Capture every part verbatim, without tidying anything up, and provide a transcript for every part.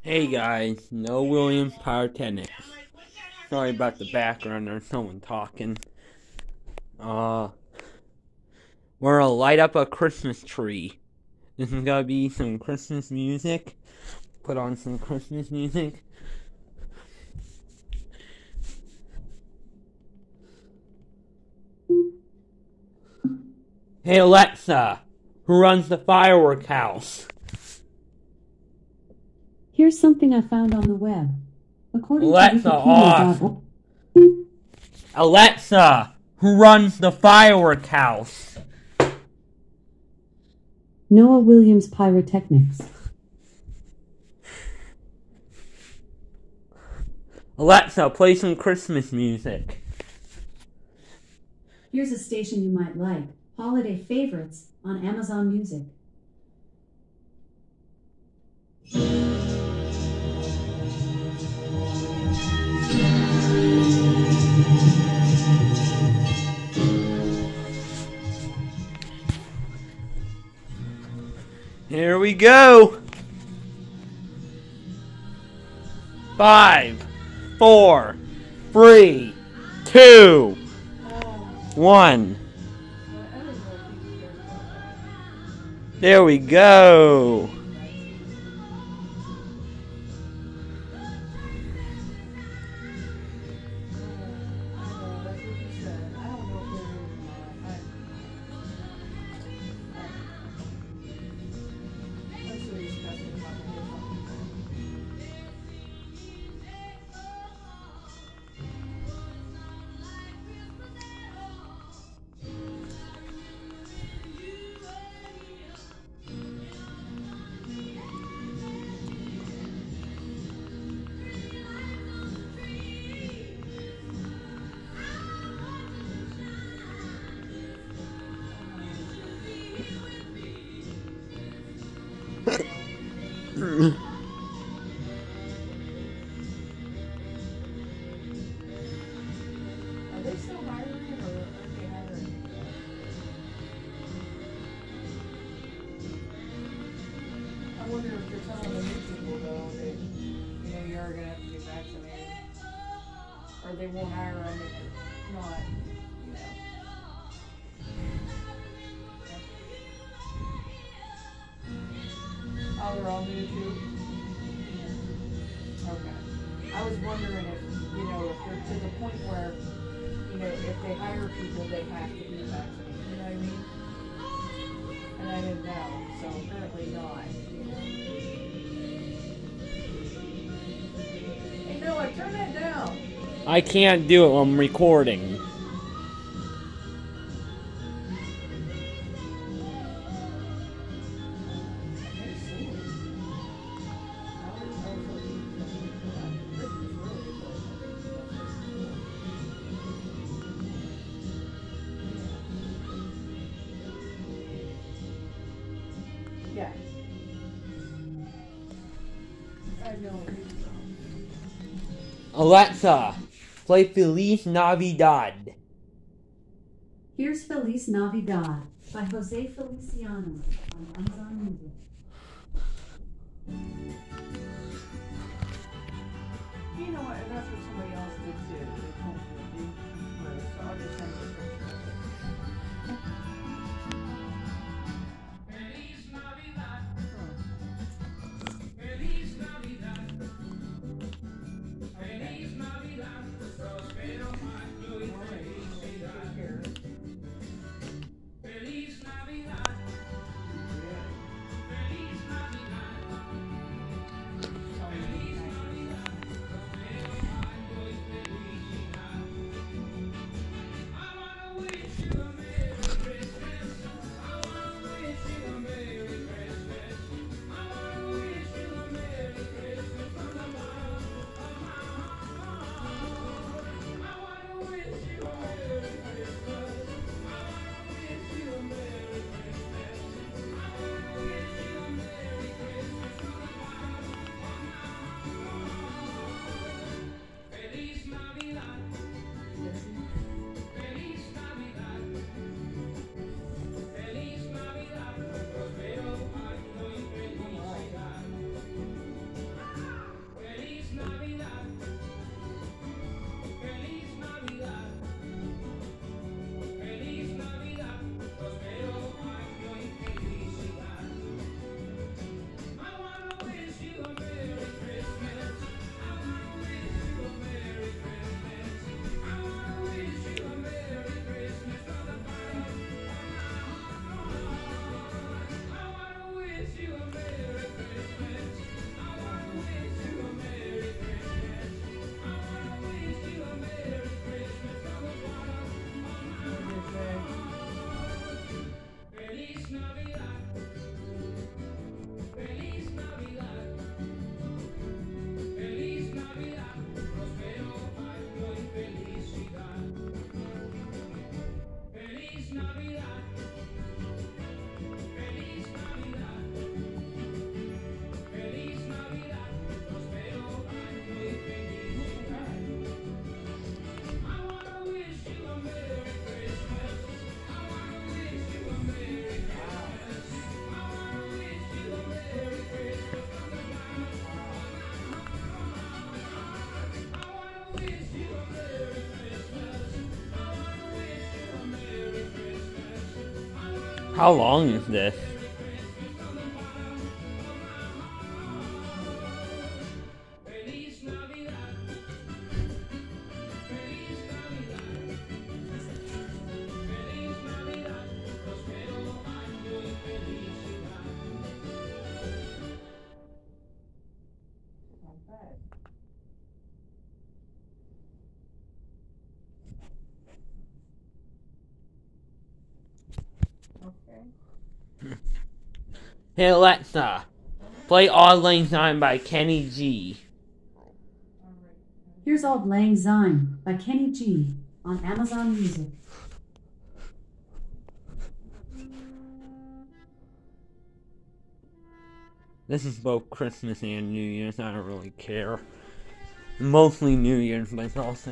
Hey guys, no Williams Pyrotechnics. Sorry about the background, there's someone talking. Uh, we're gonna light up a Christmas tree. This is gonna be some Christmas music. Put on some Christmas music. Hey Alexa, who runs the firework house? Here's something I found on the web. According Alexa, to off. Wikipedia. Alexa, who runs the firework house? Noah Williams Pyrotechnics. Alexa, play some Christmas music. Here's a station you might like. Holiday favorites on Amazon Music. Here we go. Five, four, three, two, one. There we go. Are they still hiring or are they hiring? I wonder if they're telling the new people though that, you know, you are gonna have to get vaccinated. Or they won't hire them if you're not, you know. Oh, they're all new too? Okay. I was wondering if, you know, if they're to the point where, you know, if they hire people, they have to be vaccinated, you know what I mean? And I didn't know, so apparently not. Hey Noah, turn that down. I can't do it while I'm recording. Yeah. I know. Alexa, play Feliz Navidad. Here's Feliz Navidad by Jose Feliciano on Amazon Music. You know what, and that's what somebody else did too. They told me to do first, so I'll just send you a picture of it. How long is this? Not bad. Okay. Hey Alexa, play Auld Lang Syne by Kenny G. All right. Here's Auld Lang Syne by Kenny G on Amazon Music. This is both Christmas and New Year's, I don't really care. Mostly New Year's, but it's also...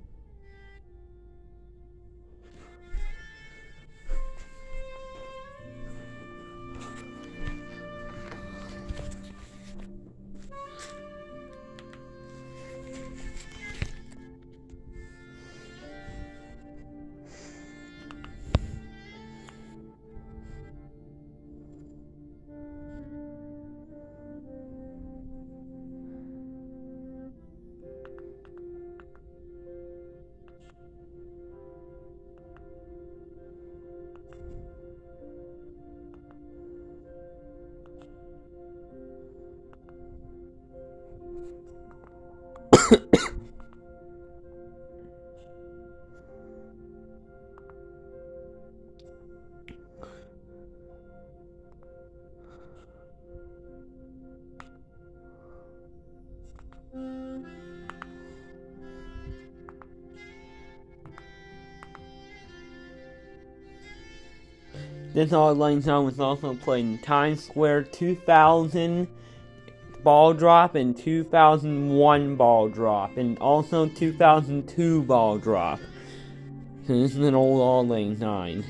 This Auld Lang Syne was also played in Times Square two thousand Ball Drop and two thousand one Ball Drop, and also two thousand two Ball Drop. So this is an old Auld Lang Syne.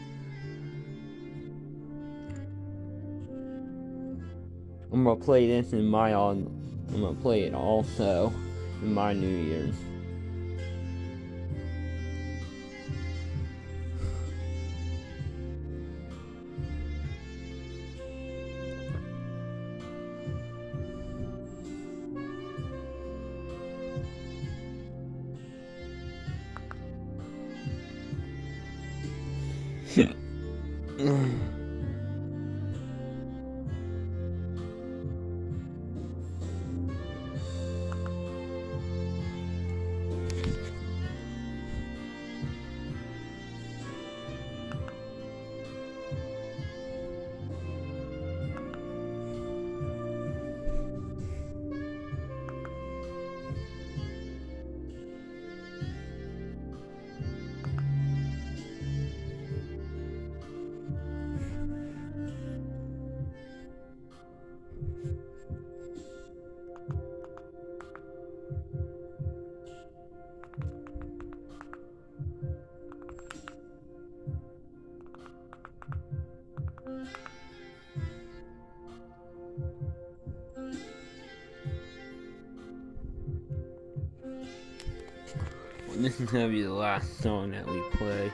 I'm gonna play this in my Auld. I'm gonna play it also in my New Year's. This is gonna be the last song that we play.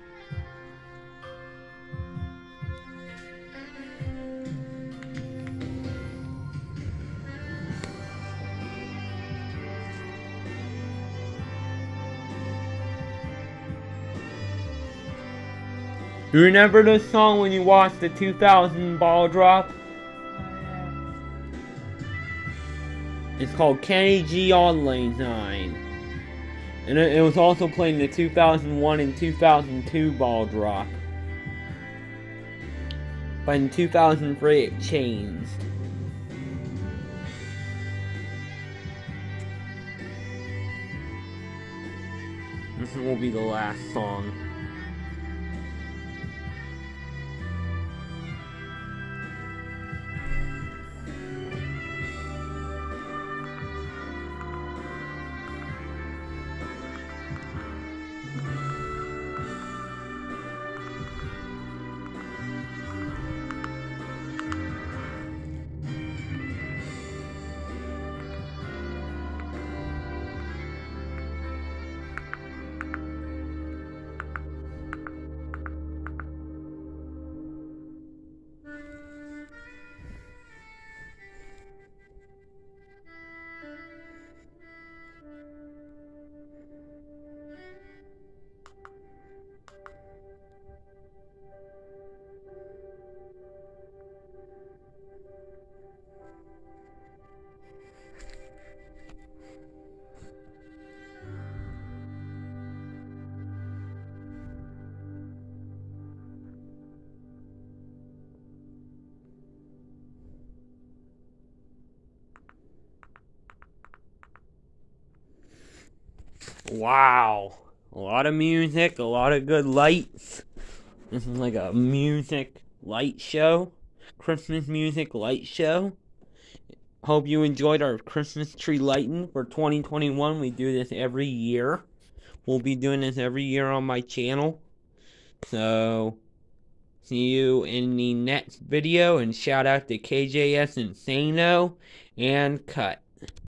You remember this song when you watched the two thousand Ball Drop? Oh, yeah. It's called Kenny G Auld Lang Syne. And it, it was also played in the two thousand one and two thousand two Ball Drop. But in two thousand three it changed. This will be the last song. Wow. A lot of music, a lot of good lights. This is like a music light show. Christmas music light show. Hope you enjoyed our Christmas tree lighting for twenty twenty-one. We do this every year. We'll be doing this every year on my channel. So, see you in the next video. And shout out to K J S Insano and Cut.